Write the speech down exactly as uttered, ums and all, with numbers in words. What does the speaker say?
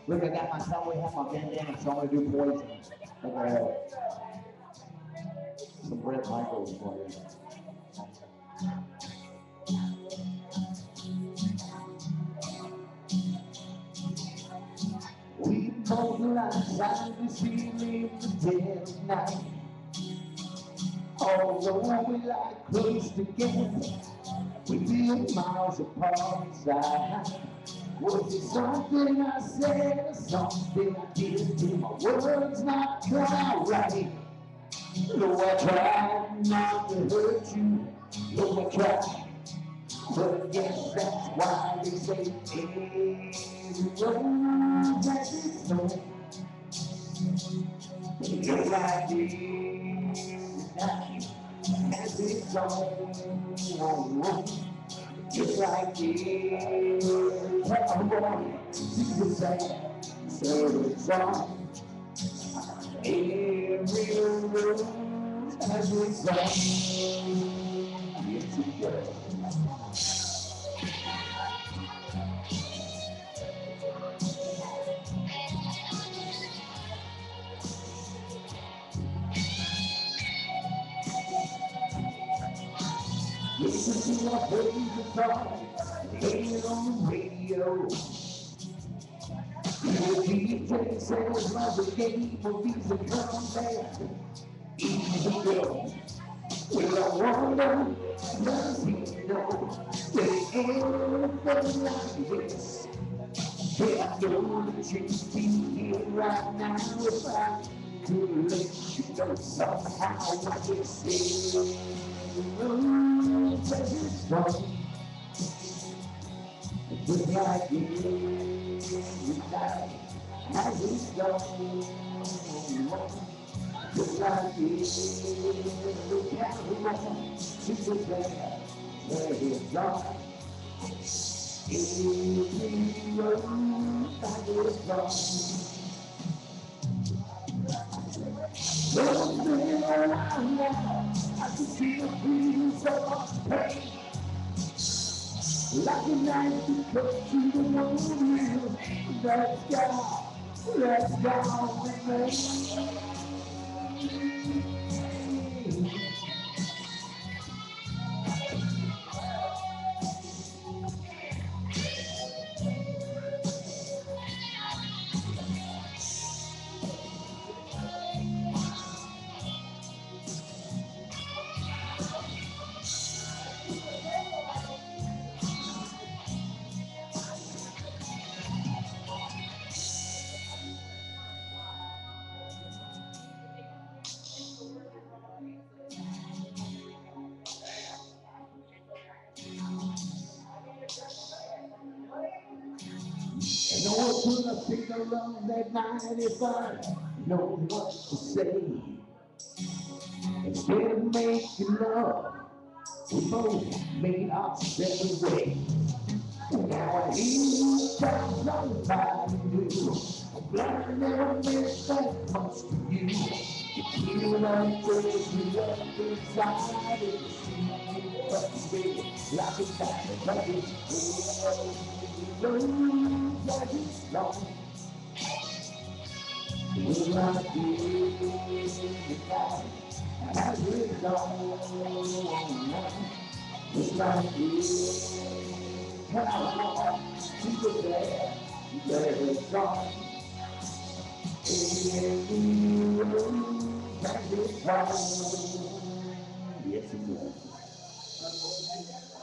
Look, I got my cowboy hat, my bandana, so I'm gonna do poison. Look at that. Some Brett Michaels playing. We both lie trying to see in the dead of night. Although we lie close together, we live miles apart inside. Was it something I said or something I did? Did my words not come out right? No, I tried not to hurt you. No, I tried. But I guess that's why they say every road has its own. Just like this night has its own. Just like this, I'm born to the same. So it's on. Every road has its own. Yes, it does. Listen to my favorite song, play it on the radio. The D J says love the game will be the come back. Easy go. Well, I wonder, does he know that everything like this? Yeah, I know that you can be here right now if I could let you know somehow what this is. Just like every night has its dawn. Just like every caravan, she's a there, where it's gone. Every road has its dawn. Well, been around now, I can see the breeze of my pain. Like a knife to cut to the moon. Let's go, let's go with me. And no one could have picked around that night if I know what to say. Instead of making love, we both made our separate ways. Now I hear you tell somebody new. I'm glad I never meant that much to you. You feel like there's love inside it. But baby, like a diamond, like it's real. Like it's long. It's like this night as it's gone. It's like this. Come on, people there, there it's gone. Every road has its home. Yes, it does.